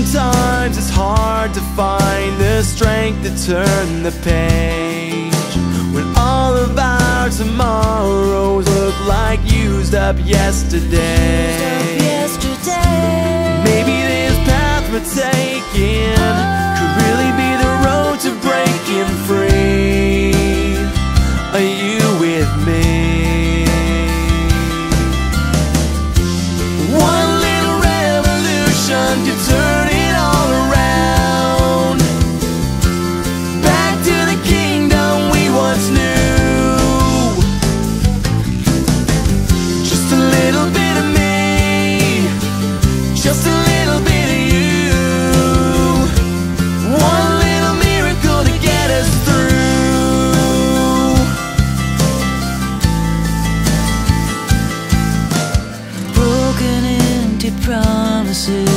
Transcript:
sometimes it's hard to find the strength to turn the page when all of our tomorrows look like used up yesterday. Maybe this path we're taking could really be the road to breaking free. Are you with me? One little revolution could turn it all around, back to the kingdom we once knew. Just a little bit of me, just a little bit of you. One little miracle to get us through. Broken empty promises